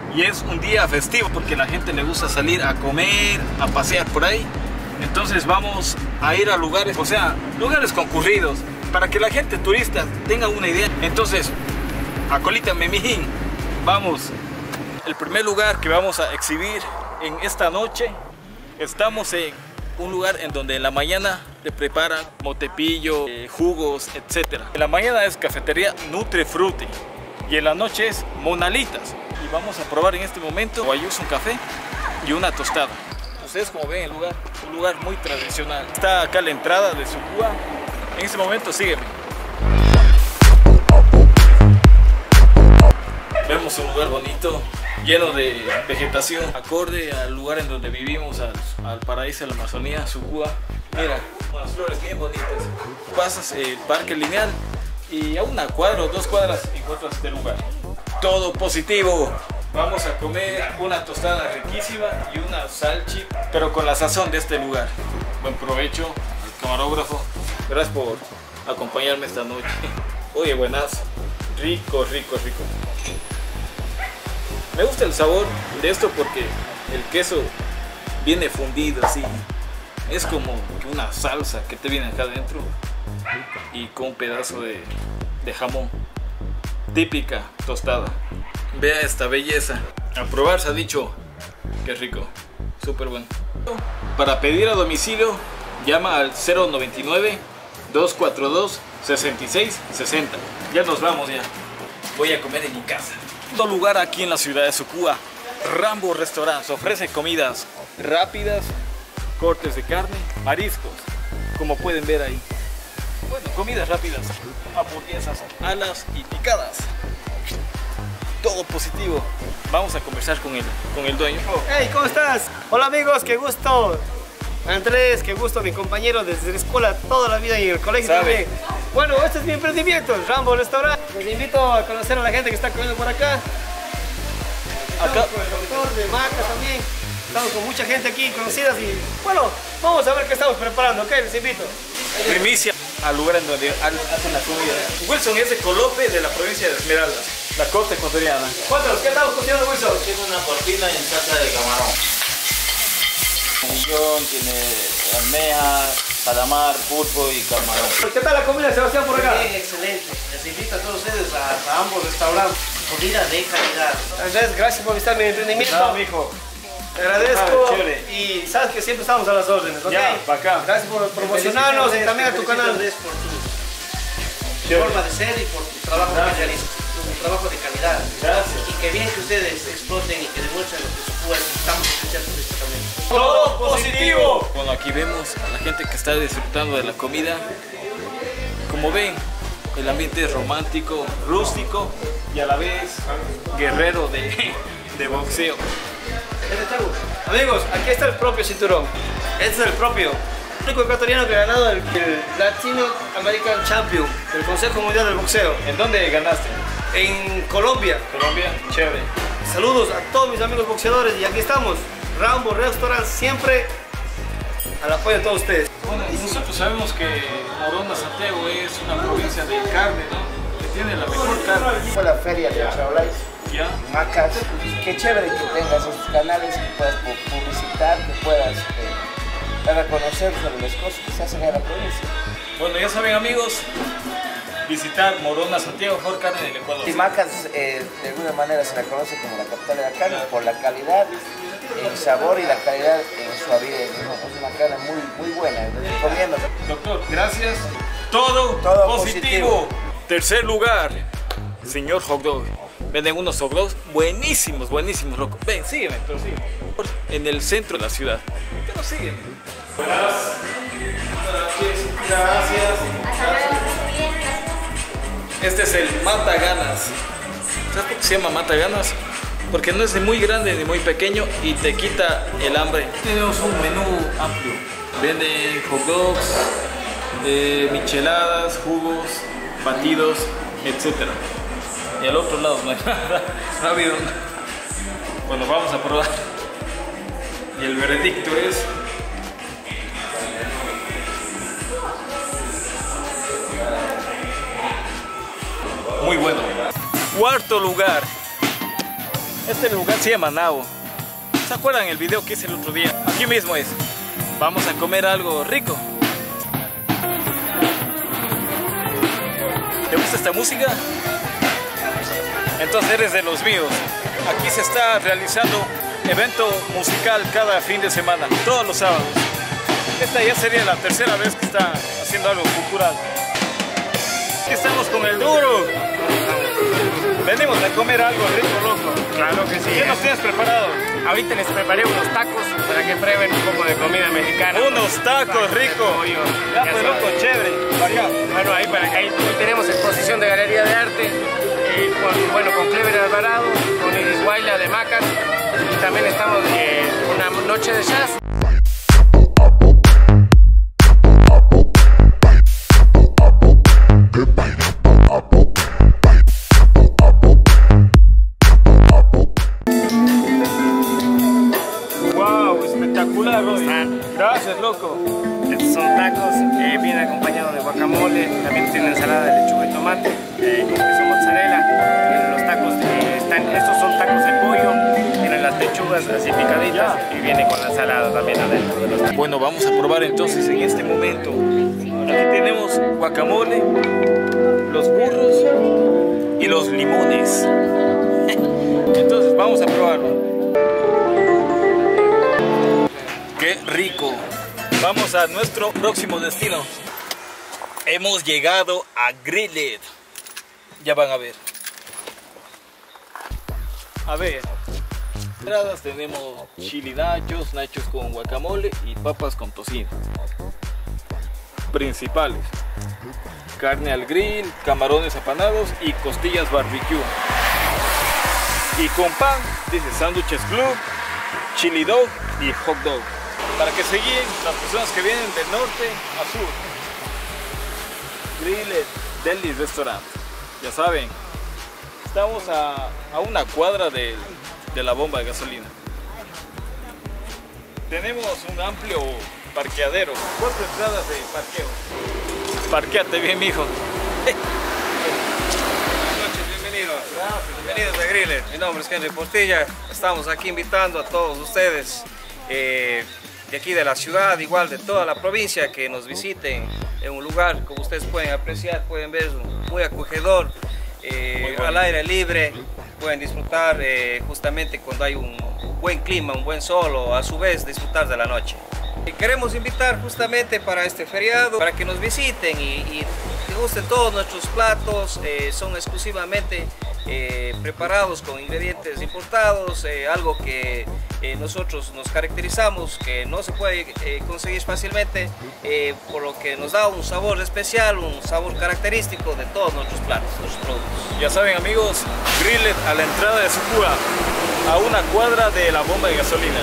y es un día festivo porque la gente le gusta salir a comer, a pasear por ahí. Entonces vamos a ir a lugares, o sea, lugares concurridos, para que la gente turista tenga una idea. Entonces, acolítame, mijín, vamos. El primer lugar que vamos a exhibir en esta noche, estamos en un lugar en donde en la mañana te preparan motepillo, jugos, etc. En la mañana es cafetería Nutrifruti y en la noche es Monalitas. Y vamos a probar en este momento guayús, un café y una tostada. Ustedes como ven el lugar, un lugar muy tradicional. Está acá la entrada de Sucúa. En este momento sígueme. Vemos un lugar bonito, lleno de vegetación, acorde al lugar en donde vivimos, al paraíso de la Amazonía, Sucúa. Mira, unas flores bien bonitas. Pasas el parque lineal y a una cuadra o 2 cuadras encuentras este lugar. Todo positivo. Vamos a comer una tostada riquísima y una salchi, pero con la sazón de este lugar. Buen provecho al camarógrafo. Gracias por acompañarme esta noche. Oye, buenas. Rico, rico, rico. Me gusta el sabor de esto porque el queso viene fundido así. Es como una salsa que te viene acá adentro y con un pedazo de jamón. Típica tostada. Vea esta belleza. A probar se ha dicho. Qué rico. Súper bueno. Para pedir a domicilio, llama al 099-242-6660. Ya nos vamos ya. Voy a comer en mi casa. Un lugar aquí en la ciudad de Sucúa, Rambo Restaurant, ofrece comidas rápidas, cortes de carne, mariscos, como pueden ver ahí. Bueno, comidas rápidas, hamburguesas, alas y picadas. Todo positivo. Vamos a conversar con el dueño. Hey, ¿cómo estás? Hola amigos, qué gusto. Andrés, qué gusto, mi compañero desde la escuela toda la vida y el colegio también. Bueno, este es mi emprendimiento, Rambo Restaurant. Les invito a conocer a la gente que está comiendo por acá. Estamos con el doctor de Maca también. Estamos con mucha gente aquí conocidas y bueno, vamos a ver qué estamos preparando, ¿ok? Les invito. Primicia al lugar en donde hacen la comida. Wilson es de Colope, de la provincia de Esmeraldas, la costa ecuatoriana. Cuéntanos, ¿qué estamos cocinando, Wilson? Tiene una cortina en salsa de camarón. Tiene almeja, calamar, pulpo y camarón. ¿Qué tal la comida, Sebastián, por acá? Bien, excelente. Les invito a todos ustedes a ambos restaurantes. Comida de calidad. Andrés, gracias por visitar mi emprendimiento. No, mijo. Te agradezco chévere. y sabes que siempre estamos a las órdenes, ¿ok? Ya, bacán. Gracias por promocionarnos y también a tu canal. Andrés, por tu forma de ser y por tu trabajo que realizas. Tu trabajo de calidad. Gracias. Y que bien que ustedes exploten y que demuestren lo que su pueblo estamos escuchando también. ¡Todo positivo! Bueno, aquí vemos a la gente que está disfrutando de la comida. Como ven, el ambiente es romántico, rústico y a la vez guerrero de boxeo. Amigos, aquí está el propio cinturón. Este es el propio. El único ecuatoriano que ha ganado el Latino American Champion del Consejo Mundial del Boxeo. ¿En dónde ganaste? En Colombia. Colombia, chévere. Saludos a todos mis amigos boxeadores y aquí estamos. Rambo Restaurant, siempre al apoyo de todos ustedes. Bueno, nosotros sabemos que Morona, Santiago es una provincia de carne, ¿no? Que tiene la mejor carne. Fue la feria de Chablais, ¿Ya? Macas. Qué chévere que tengas estos canales, que puedas publicitar, que puedas dar a conocer sobre las cosas que se hacen en la provincia. Bueno, ya saben amigos, visitar Morona, Santiago, mejor carne del Ecuador. Y Macas de alguna manera se la conoce como la capital de la carne por la calidad, el sabor y la calidad en su avidez. Es una carne muy buena, les recomiendo. Doctor, gracias. Todo positivo. Tercer lugar, señor Hot Dog. Venden unos hot dogs buenísimos, loco. Ven, sígueme, pero sígueme. En el centro de la ciudad. Pero sígueme. Buenas. Gracias. Este es el Mata Ganas. ¿Sabes por qué se llama Mata Ganas? Porque no es ni muy grande ni muy pequeño y te quita el hambre. Tenemos un menú amplio. Venden hot dogs, micheladas, jugos, batidos, etc. Y al otro lado no hay nada. No ha habido nada. Bueno, vamos a probar. Y el veredicto es... muy bueno. Cuarto lugar. Este lugar se llama Nao. ¿Se acuerdan el video que hice el otro día? Aquí mismo es. Vamos a comer algo rico. ¿Te gusta esta música? Entonces eres de los míos. Aquí se está realizando evento musical cada fin de semana, todos los sábados. Esta ya sería la tercera vez que está haciendo algo cultural. Aquí estamos con el duro. Venimos a comer algo rico, loco. Claro que sí. ¿Qué nos tienes preparado? Ahorita les preparé unos tacos para que prueben un poco de comida mexicana. Unos tacos ricos. Ya pues loco, chévere. Acá. Bueno, ahí para ahí tenemos exposición de galería de arte con Clever Alvarado, con Iris Guayla de Macas, y también estamos una noche de jazz. Wow, espectacular hoy. Gracias, loco. Estos son tacos, viene acompañado de guacamole, también tiene ensalada de lechuga y tomate, con queso mozzarella. Los tacos estos son tacos de pollo, tienen las lechugas así picaditas y viene con la ensalada también adentro de los tacos. Bueno, vamos a probar entonces en este momento. Aquí tenemos guacamole, los burros y los limones. Entonces vamos a probarlo. ¡Qué rico! Vamos a nuestro próximo destino. Hemos llegado a Grilled. Ya van a ver. A ver. Entradas tenemos chili nachos, nachos con guacamole y papas con tocino. Principales: carne al grill, camarones apanados y costillas barbecue. Y con pan, dice sándwiches club, chili dog y hot dog. Para que se guíen las personas que vienen del norte a sur. Grilled Deli Restaurant. Ya saben, estamos a una cuadra de la bomba de gasolina. Tenemos un amplio parqueadero, 4 entradas de parqueo. Parquéate bien, mijo. Buenas noches, bienvenidos. Bienvenidos a Grilled. Mi nombre es Henry Portilla. Estamos aquí invitando a todos ustedes de aquí de la ciudad, igual de toda la provincia, que nos visiten en un lugar, como ustedes pueden apreciar, pueden ver, muy acogedor, al aire libre, pueden disfrutar justamente cuando hay un buen clima, un buen sol, o a su vez disfrutar de la noche. Queremos invitar justamente para este feriado, para que nos visiten y les gusten todos nuestros platos, son exclusivamente preparados con ingredientes importados, algo que nosotros nos caracterizamos, que no se puede conseguir fácilmente, por lo que nos da un sabor especial, un sabor característico de todos nuestros platos, nuestros productos. Ya saben, amigos, Grilled a la entrada de Sucúa, a una cuadra de la bomba de gasolina.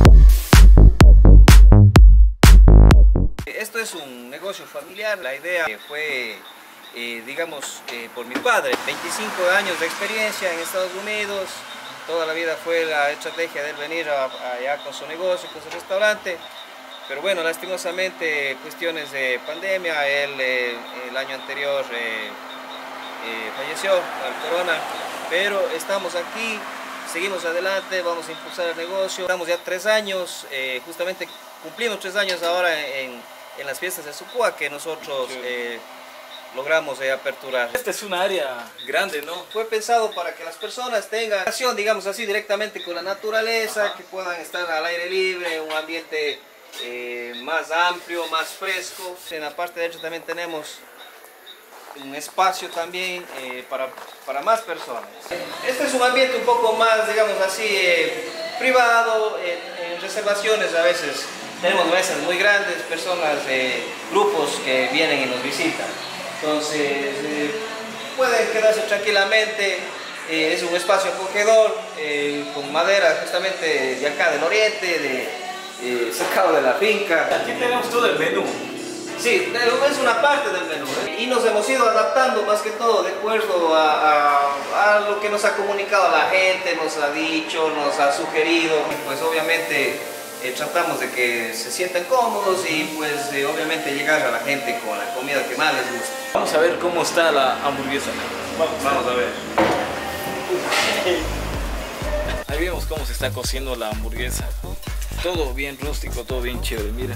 Esto es un negocio familiar. La idea fue, digamos, por mi padre. 25 años de experiencia en Estados Unidos. Toda la vida fue la estrategia de él venir allá con su negocio, con su restaurante. Pero bueno, lastimosamente, cuestiones de pandemia, él el año anterior falleció al corona. Pero estamos aquí, seguimos adelante, vamos a impulsar el negocio. Estamos ya 3 años, justamente cumplimos 3 años ahora en las fiestas de Sucúa, que nosotros logramos aperturar. Esta es una área grande, ¿no? Fue pensado para que las personas tengan relación, digamos así, directamente con la naturaleza, que puedan estar al aire libre, un ambiente más amplio, más fresco. En la parte de hecho también tenemos un espacio también para más personas. Este es un ambiente un poco más, digamos así, privado, en reservaciones a veces. Tenemos mesas muy grandes, personas, grupos que vienen y nos visitan. Entonces, pueden quedarse tranquilamente, es un espacio acogedor, con madera justamente de acá del oriente, sacado de la finca. Aquí tenemos todo el menú. Sí, es una parte del menú. Y nos hemos ido adaptando más que todo de acuerdo a lo que nos ha comunicado la gente, nos ha dicho, nos ha sugerido. Pues obviamente tratamos de que se sientan cómodos y pues obviamente llegar a la gente con la comida que más les gusta. Vamos a ver cómo está la hamburguesa. Vamos a ver. vemos cómo se está cociendo la hamburguesa. Todo bien rústico, todo bien chévere, mira.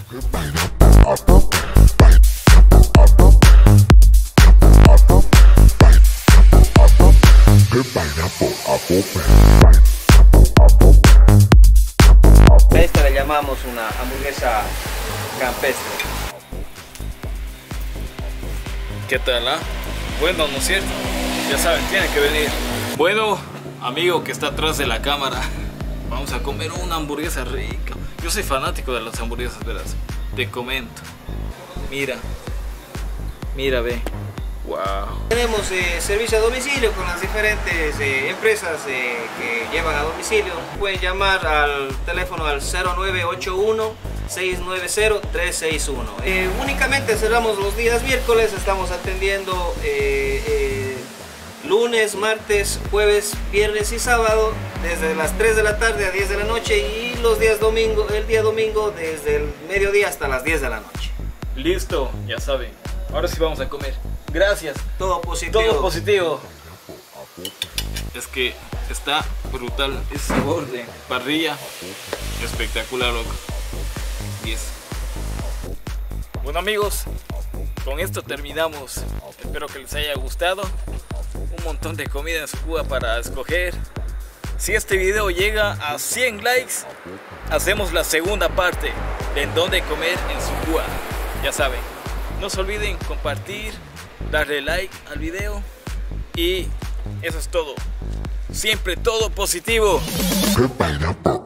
A esta le llamamos una hamburguesa campestre. ¿Qué tal, ah? Bueno, ¿no es cierto? Ya saben, tienen que venir. Bueno, amigo que está atrás de la cámara, vamos a comer una hamburguesa rica. Yo soy fanático de las hamburguesas, verás. Te comento. Mira. Mira, ve. Wow. Tenemos servicio a domicilio con las diferentes empresas que llevan a domicilio. Pueden llamar al teléfono al 0981-690-361. Únicamente cerramos los días miércoles, estamos atendiendo lunes, martes, jueves, viernes y sábado desde las 3 de la tarde a 10 de la noche y los días domingo, el día domingo desde el mediodía hasta las 10 de la noche. Listo, ya saben. Ahora sí vamos a comer. Gracias. Todo positivo. Todo positivo. Es que está brutal ese sabor de parrilla. Espectacular, loco. 10. Bueno, amigos, con esto terminamos. Espero que les haya gustado. Un montón de comida en Sucúa para escoger. Si este video llega a 100 likes, hacemos la segunda parte de en dónde comer en Sucúa. Ya saben, no se olviden compartir, darle like al video y eso es todo. Siempre todo positivo.